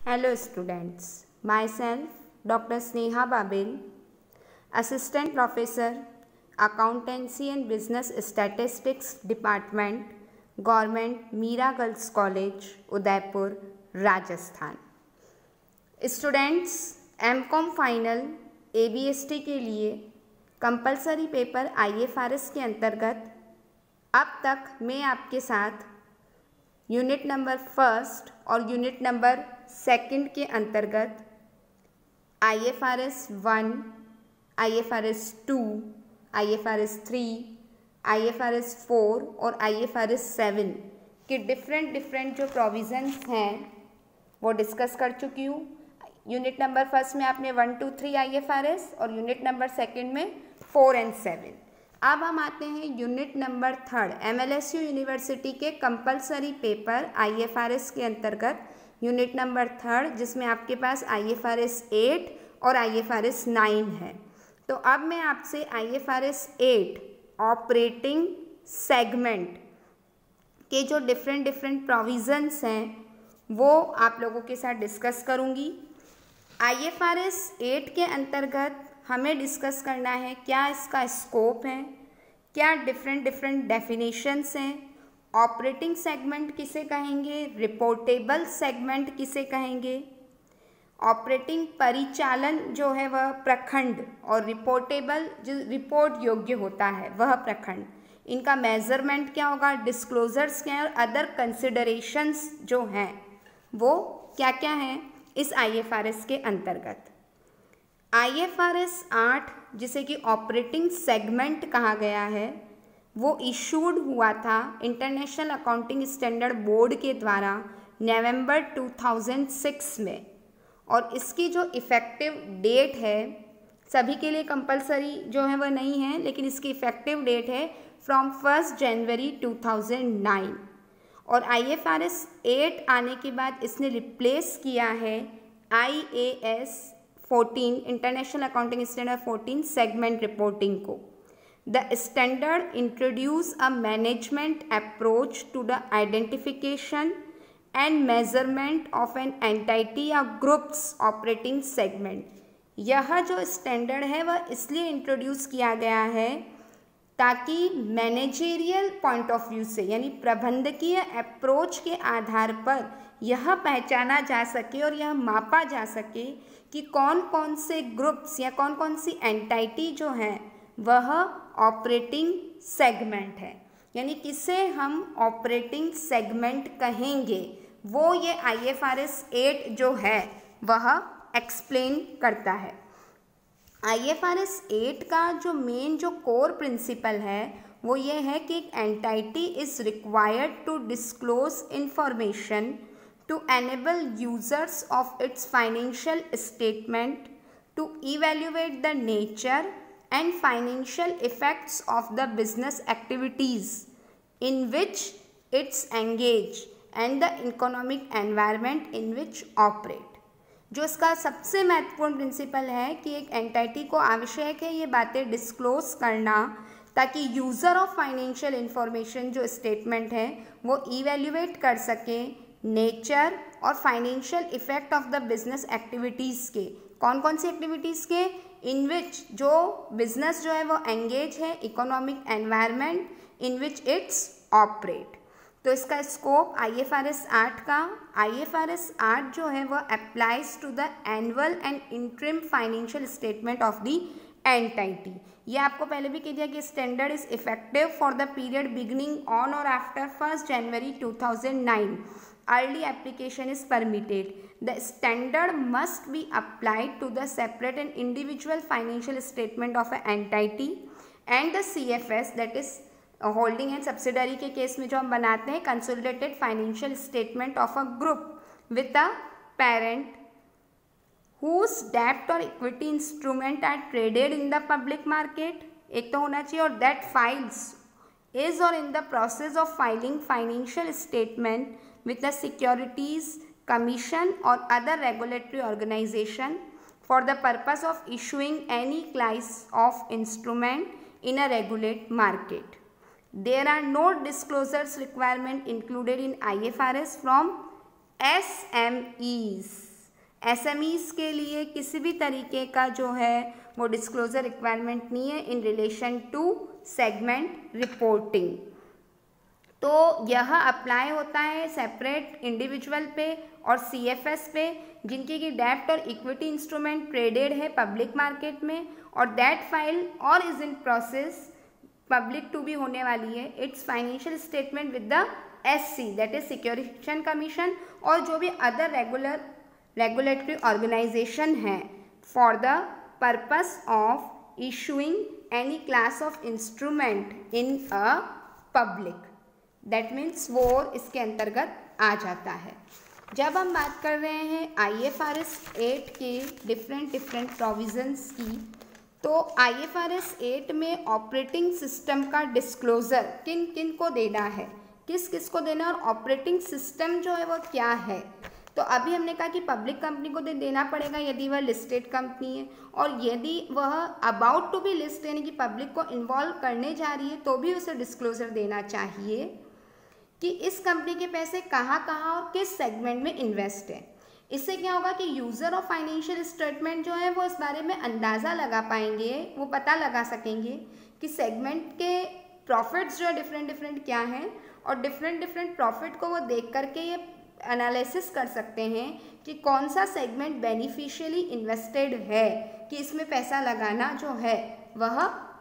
Hello students, myself Dr. Sneha Babil, Assistant Professor, Accountancy and Business Statistics Department, Government Mira Girls College, Udaipur, Rajasthan. Students MCom final ABST के लिए compulsory paper IFRS के अंतर्गत अब तक मैं आपके साथ यूनिट नंबर फर्स्ट और यूनिट नंबर सेकंड के अंतर्गत IFRS 1, IFRS 2, IFRS 3, IFRS 4 और IFRS 7 के डिफरेंट जो प्रोविज़न्स हैं वो डिस्कस कर चुकी हूँ। यूनिट नंबर फर्स्ट में आपने 1, 2, 3 IFRS और यूनिट नंबर सेकंड में 4 और 7। अब हम आते हैं unit number third MLSU university के कंपलसरी पेपर IFRS के अंतर्गत यूनिट नंबर थर्ड, जिसमें आपके पास IFRS 8 और IFRS 9 है। तो अब मैं आपसे IFRS 8 ऑपरेटिंग सेगमेंट के जो डिफरेंट प्रोविज़न्स हैं वो आप लोगों के साथ डिस्कस करूँगी। IFRS 8 के अंतर्गत हमें डिस्कस करना है क्या इसका स्कोप है, क्या डिफरेंट डेफिनेशंस हैं, ऑपरेटिंग सेगमेंट किसे कहेंगे, रिपोर्टेबल सेगमेंट किसे कहेंगे, ऑपरेटिंग परिचालन जो है वह प्रखंड और रिपोर्टेबल जो रिपोर्ट योग्य होता है वह प्रखंड, इनका मेजरमेंट क्या होगा, डिस्क्लोजर्स क्या है और अदर कंसिडरेशंस जो हैं वो क्या क्या हैं इस IFRS के अंतर्गत। IFRS 8 जिसे कि ऑपरेटिंग सेगमेंट कहा गया है वो इशूड हुआ था इंटरनेशनल अकाउंटिंग स्टैंडर्ड बोर्ड के द्वारा नवंबर 2006 में, और इसकी जो इफ़ेक्टिव डेट है सभी के लिए कंपलसरी जो है वह नहीं है, लेकिन इसकी इफ़ेक्टिव डेट है फ्रॉम 1 जनवरी 2009। और IFRS 8 आने के बाद इसने रिप्लेस किया है IAS 14 international accounting standard 14 segment reporting को। The standard introduce a management approach to the identification and measurement of an entity या ग्रुप्स ऑपरेटिंग सेगमेंट। यह जो स्टैंडर्ड है वह इसलिए इंट्रोड्यूस किया गया है ताकि मैनेजेरियल पॉइंट ऑफ व्यू से यानी प्रबंधकीय अप्रोच के आधार पर यह पहचाना जा सके और यह मापा जा सके कि कौन कौन से ग्रुप्स या कौन कौन सी एंटिटी जो हैं वह ऑपरेटिंग सेगमेंट है, यानी किसे हम ऑपरेटिंग सेगमेंट कहेंगे वो ये IFRS 8 जो है वह एक्सप्लेन करता है। IFRS 8 का जो मेन जो कोर प्रिंसिपल है वो ये है कि एक entity is required to disclose information to enable users of its financial statement to evaluate the nature and financial effects of the business activities in which it's engaged and the economic environment in which operate। जो इसका सबसे महत्वपूर्ण principal है कि एक entity को आवश्यक है ये बातें डिस्क्लोज करना ताकि यूज़र ऑफ फाइनेंशियल इंफॉर्मेशन जो स्टेटमेंट है वो इवेल्युएट कर सके नेचर और financial effect of the business activities के, कौन कौन सी एक्टिविटीज़ के, इन विच जो बिजनेस जो है वो एंगेज है, economic environment in which its operate. तो इसका स्कोप IFRS 8 का, IFRS 8 जो है वो applies to the annual and interim financial statement of the entity. ये आपको पहले भी कह दिया कि standard is effective for the period beginning on और after 1 January 2009। Early application is permitted. The standard must be applied to the separate and individual financial statement of an entity and the CFS, that is holding and subsidiary के case में जो हम बनाते हैं consolidated financial statement of a group with a parent whose debt or equity instrument are traded in the public market, एक तो होना चाहिए, और that files is or in the process of filing financial statement with the Securities Commission or other regulatory organization for the purpose of issuing any class of instrument in a regulated market. There are no disclosures requirement included in IFRS from SMEs. SMEs के लिए किसी भी तरीके का जो है वो disclosure requirement नहीं है in relation to segment reporting. तो यह अप्लाई होता है सेपरेट इंडिविजुअल पे और CFS पे जिनकी की डेब्ट और इक्विटी इंस्ट्रूमेंट ट्रेडेड है पब्लिक मार्केट में, और दैट फाइल और is in process public to भी होने वाली है its financial statement with the SC that is securitisation commission, और जो भी अदर रेगुलेटरी ऑर्गेनाइजेशन है for the purpose of issuing any class of instrument in a public, that means वो इसके अंतर्गत आ जाता है। जब हम बात कर रहे हैं IFRS 8 के डिफरेंट प्रोविजंस की, तो IFRS 8 में ऑपरेटिंग सिस्टम का डिस्क्लोजर किन किन को देना है, किस किस को देना है, और ऑपरेटिंग सिस्टम जो है वो क्या है। तो अभी हमने कहा कि पब्लिक कंपनी को देना पड़ेगा यदि वह लिस्टेड कंपनी है, और यदि वह अबाउट टू बी लिस्ट यानी कि पब्लिक को इन्वॉल्व करने जा रही है तो भी उसे डिस्क्लोजर देना चाहिए कि इस कंपनी के पैसे कहाँ कहाँ और किस सेगमेंट में इन्वेस्ट है। इससे क्या होगा कि यूज़र ऑफ फाइनेंशियल स्टेटमेंट जो है वो इस बारे में अंदाज़ा लगा पाएंगे, वो पता लगा सकेंगे कि सेगमेंट के प्रॉफिट्स जो है डिफरेंट क्या हैं, और डिफरेंट प्रॉफिट को वो देख करके ये एनालिसिस कर सकते हैं कि कौन सा सेगमेंट बेनिफिशियली इन्वेस्टेड है, कि इसमें पैसा लगाना जो है वह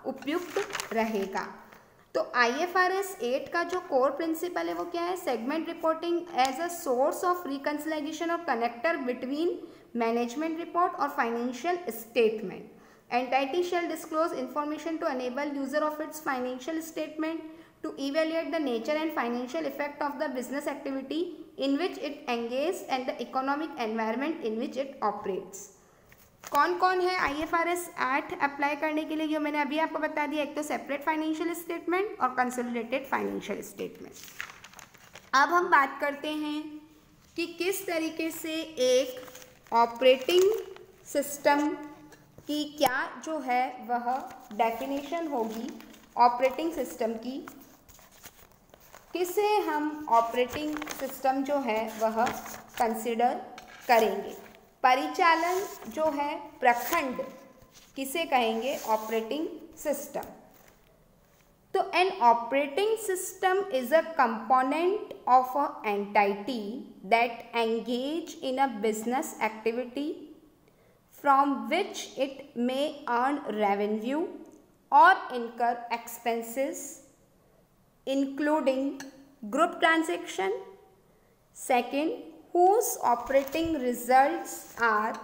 उपयुक्त रहेगा। तो IFRS 8 का जो कोर प्रिंसिपल है वो क्या है, segment reporting as a source of reconciliation और कनेक्टर बिटवीन मैनेजमेंट रिपोर्ट और financial statement. Entity shall disclose information to enable user of its financial statement to evaluate the nature and financial effect of the business activity in which it engage and the economic environment in which it operates. कौन कौन है IFRS 8 apply करने के लिए, जो मैंने अभी आपको बता दिया, एक तो सेपरेट फाइनेंशियल स्टेटमेंट और कंसोलिडेटेड फाइनेंशियल स्टेटमेंट। अब हम बात करते हैं कि किस तरीके से एक ऑपरेटिंग सिस्टम की क्या जो है वह डेफिनेशन होगी ऑपरेटिंग सिस्टम की, किसे हम ऑपरेटिंग सिस्टम जो है वह कंसिडर करेंगे। परिचालन जो है प्रखंड किसे कहेंगे, ऑपरेटिंग सिस्टम। तो an operating system is a component of a entity that engage in a business activity from which it may earn revenue और incur expenses including group transaction. Second, whose operating results are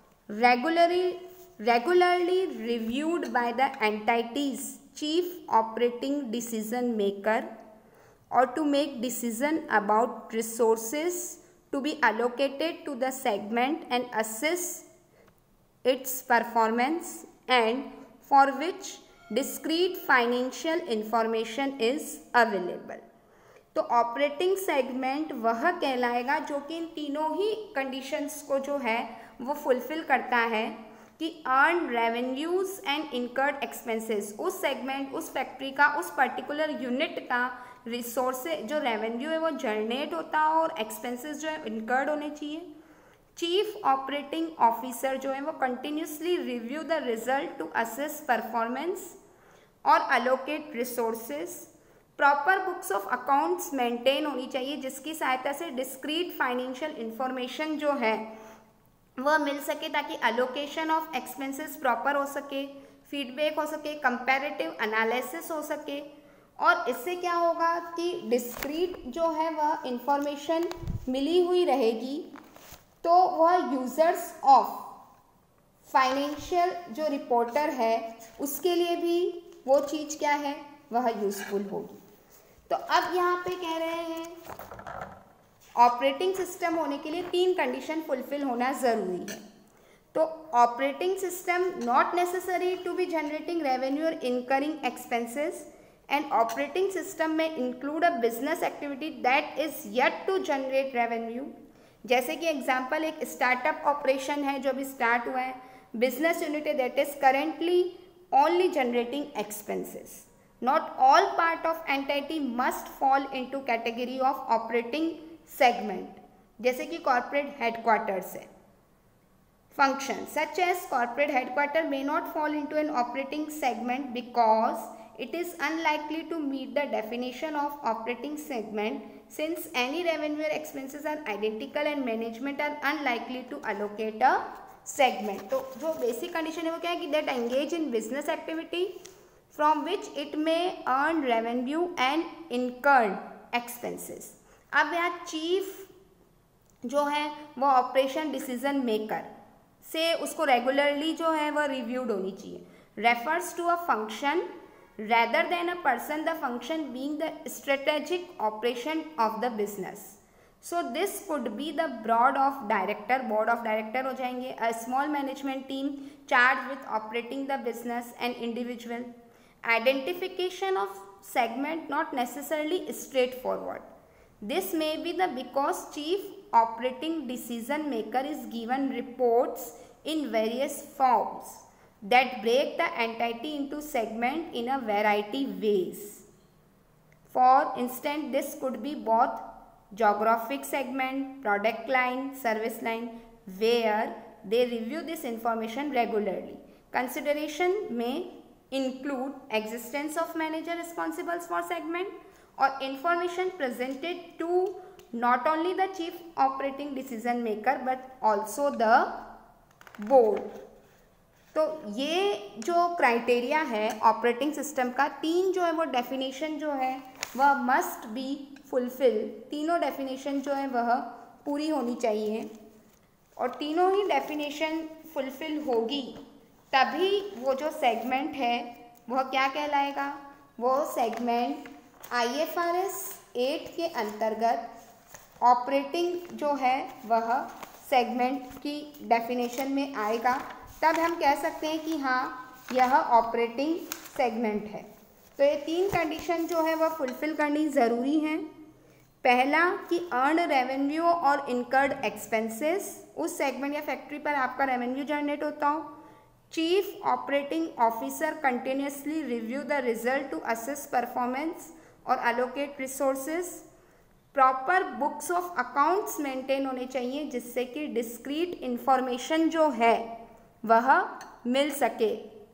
regularly reviewed by the entity's chief operating decision maker or to make decision about resources to be allocated to the segment and assess its performance, and for which discrete financial information is available। तो operating segment वह कहलाएगा जो कि इन तीनों ही conditions को जो है वो फुलफिल करता है कि earn revenues and incurred expenses, उस सेगमेंट, उस फैक्ट्री का, उस पर्टिकुलर यूनिट का रिसोर्स जो रेवेन्यू है वो जनरेट होता हो और एक्सपेंसेस जो है इनकर्ड होने चाहिए। चीफ ऑपरेटिंग ऑफिसर जो है वो continuously review the result to assess performance और allocate resources. Proper books of accounts maintain होनी चाहिए जिसकी सहायता से डिस्क्रीट फाइनेंशियल इंफॉर्मेशन जो है वह मिल सके ताकि अलोकेशन ऑफ एक्सपेंसेस प्रॉपर हो सके, फीडबैक हो सके, कंपैरेटिव एनालिसिस हो सके, और इससे क्या होगा कि डिस्क्रीट जो है वह इंफॉर्मेशन मिली हुई रहेगी तो वह यूजर्स ऑफ फाइनेंशियल जो रिपोर्टर है उसके लिए भी वो चीज़ क्या है वह यूजफुल होगी। तो अब यहाँ पे कह रहे हैं ऑपरेटिंग सिस्टम होने के लिए 3 कंडीशन फुलफिल होना ज़रूरी है। तो operating system not necessary to be generating revenue और incurring expenses, and operating system में include a business activity that is yet to generate revenue. जैसे कि एग्जांपल एक स्टार्टअप ऑपरेशन है जो भी स्टार्ट हुआ है, business unit that is currently only generating expenses. Not all part of entity must fall into category of operating segment, जैसे कि कॉर्पोरेट हेडक्वार्टर्स है, functions such as corporate headquarter may not fall into an operating segment because it is unlikely to meet the definition of operating segment since any revenue or expenses are identical and management are unlikely to allocate a segment. तो जो basic condition है वो क्या है कि that engage in business activity from which it may earn revenue and incurred expenses. अब यहाँ chief जो है वो ऑपरेशन डिसीजन मेकर से उसको रेगुलरली जो है वह रिव्यूड होनी चाहिए. Refers to a function rather than a person, the function being the strategic operation of the business. So this could be the board of director हो जाएंगे. A small management team charge with operating the business and individual. Identification of segment not necessarily straightforward. This may be the because chief operating decision maker is given reports in various forms that break the entity into segment in a variety ways. For instance, this could be both geographic segment, product line, service line, where they review this information regularly. Consideration may include existence of manager responsible for segment or information presented to not only the chief operating decision maker but also the board. तो ये जो criteria है operating system का, तीन जो है वो definition जो है वह मस्ट बी फुलफिल. तीनों डेफिनेशन जो है वह पूरी होनी चाहिए और तीनों ही डेफिनेशन फुलफिल होगी तभी वो जो सेगमेंट है वह क्या कहलाएगा. वो सेगमेंट IFRS 8 के अंतर्गत ऑपरेटिंग जो है वह सेगमेंट की डेफिनेशन में आएगा. तब हम कह सकते हैं कि हाँ यह ऑपरेटिंग सेगमेंट है. तो ये तीन कंडीशन जो है वह फुलफिल करनी ज़रूरी है. पहला कि अर्न रेवेन्यू और इनकर्ड एक्सपेंसेस, उस सेगमेंट या फैक्ट्री पर आपका रेवेन्यू जनरेट होता हो. Chief Operating Officer continuously review the result to assess performance or allocate resources. Proper books of accounts maintain होने चाहिए जिससे कि discrete information जो है वह मिल सके.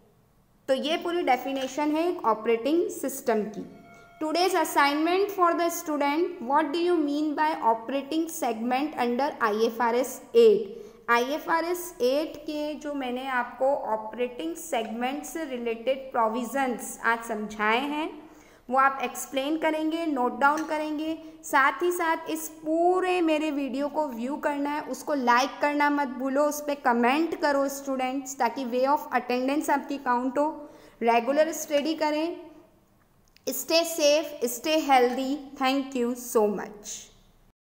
तो ये पूरी definition है एक operating system की. Today's assignment for the student, what do you mean by operating segment under IFRS 8? IFRS 8 के जो मैंने आपको ऑपरेटिंग सेगमेंट से रिलेटेड प्रोविजंस आज समझाए हैं वो आप एक्सप्लेन करेंगे, नोट डाउन करेंगे. साथ ही साथ इस पूरे मेरे वीडियो को व्यू करना है, उसको लाइक करना मत भूलो, उस पर कमेंट करो स्टूडेंट्स ताकि वे ऑफ अटेंडेंस आपकी काउंट हो. रेगुलर स्टडी करें. Stay safe, stay healthy. Thank you so much.